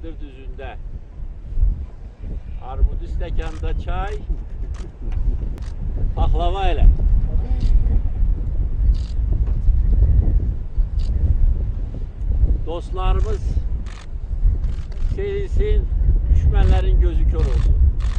Çadır düzünde. Armut istekanda çay. Pahlava ile. Dostlarımız sevinsin, düşmanların gözü kör olsun.